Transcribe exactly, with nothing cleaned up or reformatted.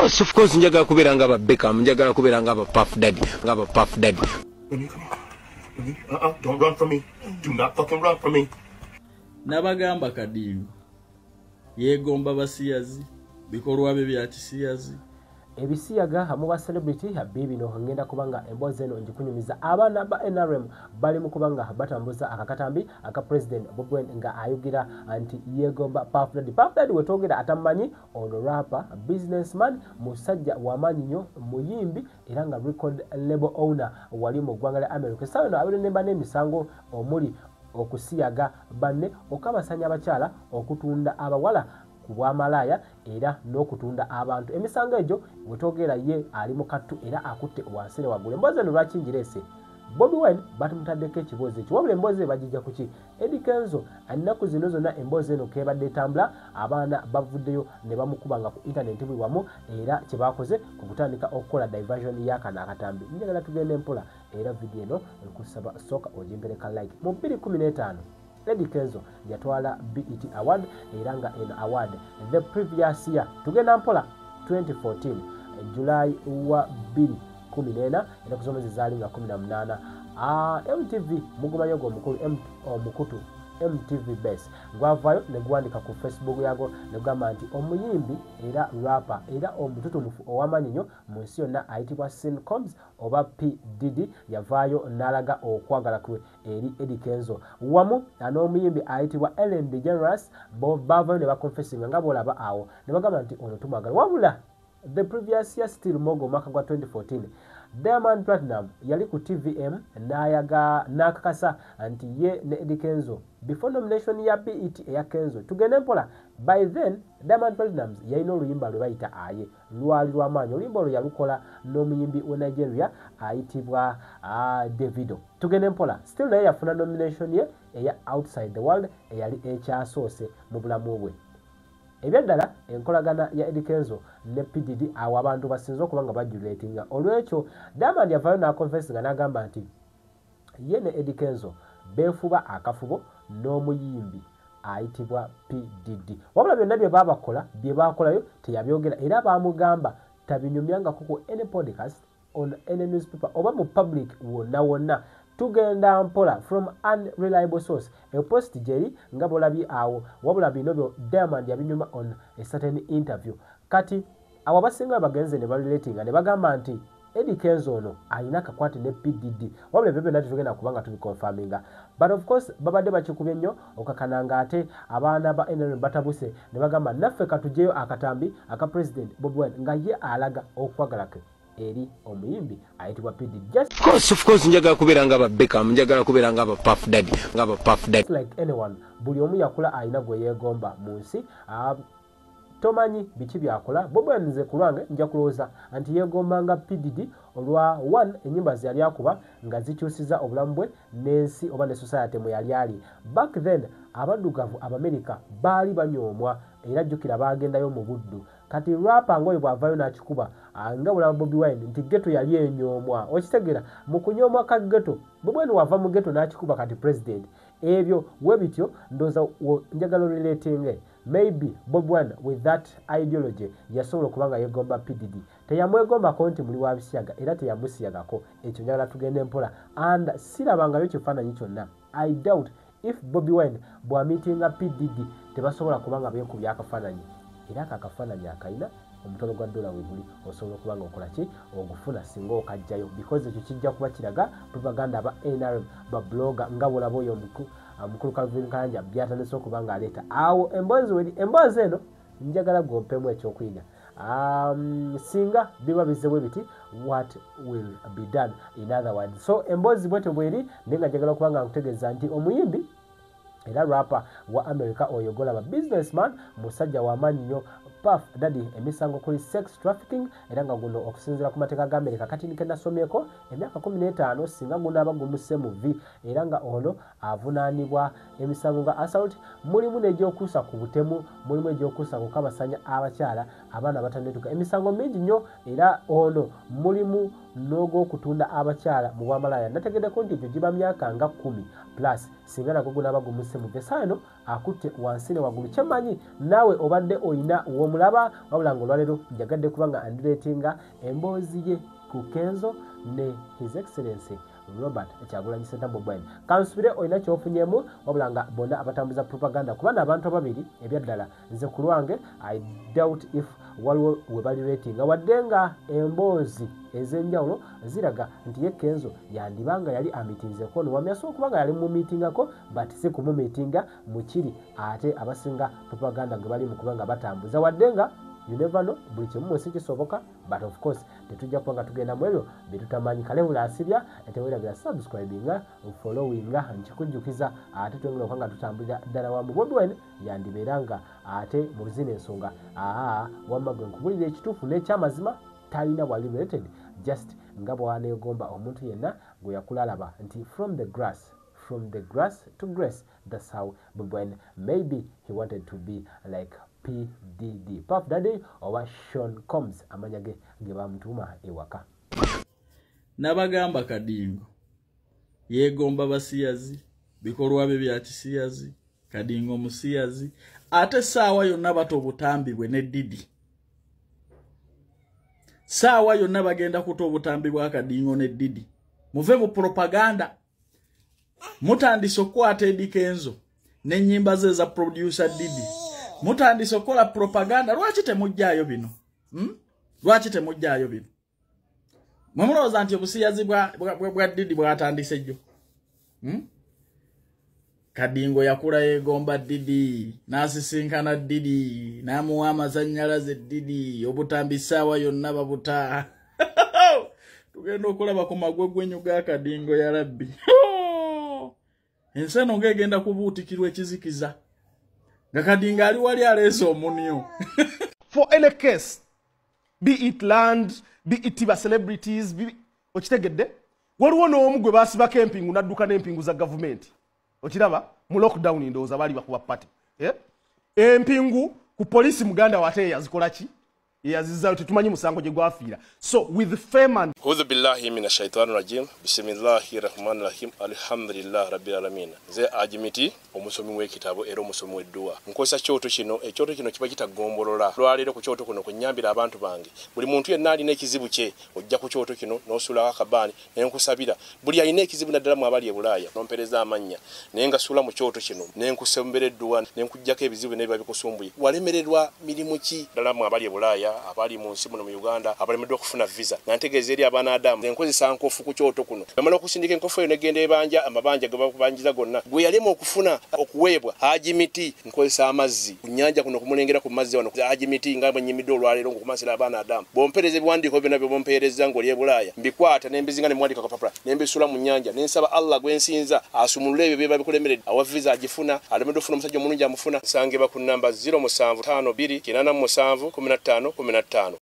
course, of course, njagala kubeera nga aba Beckham, njagala kubeera nga aba Puff Daddy, nga aba Puff Daddy. Uh-uh, don't run from me. Do not fucking run from me. Nabagamba Kadimu yegomba basiyazi bikolwa bye bya kisiyazi ebisiyaga hamu ba celebrity habibi no ngenda kubanga emboozi eno njikunyumiza abaana ba N R M bali mu kubanga batambuza akakatambi aka president Bobi Wine nga ayugira anti yegomba Puff Daddy. Puff Daddy wetogera atamanyi ono rapper, businessman, musajja wamanyi nnyo, muyimbi era nga record label owner wali mu ggwanga lya America. Sawa no abiri nemba n'emisango omuli okusiyaga banne, okabasanya abakyala, okutunda abawala kubwa malaya era n'okutunda abantu. Emisango egyo wetogera ye ali mu kattu era akutte wansere wagule. Emboozi eno lwaki njirese? Bobi Wine batumutaddeko ekibuuzo ekyo. Wabula emboozi bagijja kuki? Eddie Kenzo ennaku zino zonna emboozi eno kebadde etambula, abaana bavuddeyo ne bamukubanga ku internet buli wamu era kye bakoze ku kutandika okukola diversion y'akana akatambi. Njagala tugende mpola era video eno nkusaba sooka ogimpereka like. Mu bbiri kumi n'etaano Eddie Kenzo yatwala B E T award era nga eno award the previous year tugenda mpola twenty fourteen July wa bbiri kumi n'ena era kuzomezi zaali nga kumi na munaana. Ah, M T V mugumanyo gw'omukulu omukutu M T V Base gwavayo ne gwandika ku Facebook yago ne gamba nti omuyimbi era rapper era omututumufu owamanyi nnyo mu nsi yonna ayitibwa Sean Combs oba P Diddy yavaayo n'alaga okwagala kwe eri Eddie Kenzo wamu n'omuyimbi ayitibwa Ellen DeGeneres bo bavayo ne bakonfessinga nga bw'olaba awo ne bagamba nti ono tumwagala. Wabula the previous year still mogo mwaka gwa twenty fourteen Diamond Platinum yali ku T V M nayaga nakakasa anti ye ne Eddie Kenzo before nomination ya B E T eya Kenzo tugende mpola. By then Diamond Platinum yalina oluyimba lwe bayita aye lwali lw'amaanyi. Oluyimba olwo yalukola n'omuyimbi wa Nigeria ayitibwa uh, Davido. Tugende mpola still naye yafuna nomination ye eya Outside the World eyali ekyasoose mu bulamu bwe. Ebyaddala enkolagana ya Eddie Kenzo ne P Diddy awo abantu basinze okuba nga bajulatinga. Olwekyo Diamond yavaayo n'akonfessinga n'agamba nti ye ne Eddie Kenzo beefuba akafubo n'omuyimbi ayitibwa P Diddy. Wabula byonna bye baabakola bye baakolayo teyabyogera era baamugamba tabinyumyanga kuko any podcast on any newspaper oba mu public wonna wonna. Tugenda mpola from unreliable source a post jeri nga bolabi awo wabula bino byo Diamond yabinyuma on a certain interview. Kati awo basinga bagenze ne balulatinga ne bagamba nti Eddie Kenzo ono alina kakwate ne P Diddy. Wabula bebe nati tugenda kubanga tubiconfirminga. But of course babadde bakikubye nnyo okakananga ate abaana ba N R M batabuse ne bagamba naffe katujeyo akatambi aka president Bobi Wine nga ye alaga okwagala ke eri omuyimbi ayitibwa P Diddy. Just Of course, of course, njagala kubeera nga aba Beckham, njagala kubeera nga aba Puff Daddy, nga aba Puff Daddy. like anyone buli omu yakula alina gwe yeegomba mu nsi. Uh, tomanyi biki byakola. Bobi Wine nze kulwange nja kulowooza anti yeegombanga P Diddy olwa one ennyimba ze yali akuba nga zikyusiza obulamu bwe n'ensi oba ne society mwe yali ali. Back then abaddugavu Abamerika baali banyoomwa era jjukira baagendayo mu buddu. Kati rapper ngoyo bwavayo n'akikuba nga bulaba Bobi Wine nti ghetto yali enyoomwa. Okitegera mu kunyoomwa ka ghetto Bobi Wine wava mu ghetto n'akikuba kati president. Ebyo we bityo ndooza njagala relatinge maybe Bobi Wine with that ideology yasobola okubanga yegomba P Diddy. Teyamwegombako nti muli wa bisiyaga era teyamusiyagako. Ekyo njagala tugende mpola and sirabangayo kifaananyi kyonna. I doubt if Bobi Wine bw'amitinga P Diddy tebasobola kubanga beekubya akafaananyi era akafaananyi akayina omutono gwa dola we guli osobola okubanga okola ki ogufuna singa okajjayo because ekyo kijja kuba kiraga propaganda aba N R M ba blogger nga bwolaba oyo omukulu Calvin Kanja byatandise okubanga aleeta awo emboozi weri. Emboozi eno njagala gwompemu ekyokuyiga. Um, singa biba bizebwe biti what will be done in other words. So emboozi bwete bweri nenga njagala okubanga nkutegeeza nti omuyimbi era rapper wa America oyogola ba businessman musajja wa maanyi nnyo Puff Daddy emisango kuli sex trafficking era nga guno okusinziira ku mateeka ga America kati nike nasomyeko emyaka kumi n'etaano singa guno aba gumuse mu V era nga ono avunaanibwa emisango nga assault mulimu n'egyokuusa ku butemu mulimu egyokuusa ku kabasanya abakyala abaana batanneetuka emisango mingi nnyo era ono mulimu n'ogw'okutunda abakyala mu bwamalaya nategeddeko nti egyo giba myaka nga kumi plus singa nagwo gunaaba gumuse mu vesa eno akutte wansi ne waggulu. Kyemmanyi naawe obadde oyina w'omulaba wabula ng'olwaleero njagadde kuba nga andireetinga emboozi ye ku Kenzo ne His Excellency Robert Kyagulanyi Ssentamu Bobi Wine. Kansubire olina ky'ofunyemu wabula nga bonna abatambuza propaganda kuba n'abantu ababiri ebyaddala nze ku lwange I doubt if waliwo we bali ratinga wadde nga emboozi ez'enjawulo ziraga nti ye Kenzo yandibanga yali amitinzeko no wamyaso okuba nga yali mumitingako but si kumumitinga mu kiri ate abasinga propaganda gwe bali mu kuba nga batambuza wadde nga you never know buli kimu mwesi kisoboka but of course tetujja kuba nga tugenda mu ebyo byetutamanyi kalebula asibya eteweragira subscribinga followinga nkikujjukiza ate twengera okuba nga tutambulira ddala wamu Bobi Wine yandibeera nga ate mu luzina ensonga aa wamma gwe nkubulira ekituufu n'ekyamazima talina bwali related just nga bwaneegomba omuntu yenna gwe yakulalaba nti from the grass from the grass to grace. That's how Bobi Wine maybe he wanted to be like P D D Puff Daddy oba Sean Combs amanya ge ge bamutuma ewaka. Nabagamba Kadingo yegomba basiyazi bikolwa bye bya kisiyazi Kadingo musiyazi ate saawa yonna bato obutambibwe ne Didi saawa yonna bagenda kuto obutambibwa Kadingo ne Didi muve mu propaganda mutandise okukwata Eddy Kenzo n'ennyimba ze za producer Didi mutandise okukola propaganda. Lwaki temujjaayo bino? Hmm? Lwaki temujjaayo bino? Mwemulowooza nti obusiyazi bwa bwa Didi bwatandise jjo? Hmm? Kadingo yakula yegomba Didi n'asisinkana Didi n'amuwa amazannyalaze Didi obutambi ssaawa yonna babuta tugenda okulaba ku magwe gwenyu ga Kadingo ya Rabbi. Enseno ng'egenda kubuutikirwa ekizikiza nga Kadingo ali wali aleese omunyo. For any case, be it land, be it ba celebrities, be okitegedde waliwo n'omu gwe baasibako empingu n'adduka n'empingu za gavumenti okiraba mu lockdown ndowooza baali bakuba pati eh? Empingu ku polisi muganda wate yazikola ki yazizza tetumanyi musango gye gwafiira. So with fame and A'udhu billahi minash shaitani rajim. Bismillahir rahmanir rahim. Alhamdulillah rabbil alamin. Ze ajimiti omusomi w'ekitabo era omusomi w'edduwa. Nkozesa kyoto kino ekyoto kino kiba kitagombolola. Lwaliro ku kyoto kuno kunyambira abantu bange. Buli muntu yenna alina ekizibu kye ojja ku kyoto kino n'osula akabani n'enkusabira. Buli alina ekizibu naddala mu abali e Bulaaya nompereza amanya nenga sula mu kyoto kino n'enkusembera edduwa n'enkujjako ebizibu n'ebiba bikusumbuye. Walemererwa mirimu ki ddala mu abali e Bulaaya abali mu nsi muno mu Uganda abalemeddwa okufuna visa nantegeeza eri abaana Adamu enkozesa nkofu ku kyoto kuno bamala okusindika enkofu eyo negenda ebanja amabanja ge bakubanjiza gonna gwe yalema okufuna okuweebwa ajimiti nkozesa amazzi ku nnyanja kuno kumulengera ku mazzi wano ajimiti nga bwenyimidde olwaleero ngokumasira abaana Adamu bompereza ebiwandiiko byonna bye bompereza ng'oli e Bulaaya mbikwata n'embizinga ne mwandika kapapula n'embisula mu nnyanja n'ensaba Allah gwensinza asumulule ebyo bye babikulemeredde awa visa agifuna alemeddwa okufuna omusajja omulungi amufuna nsangibwa ku nnamba zero seven five two eight seven one five one five.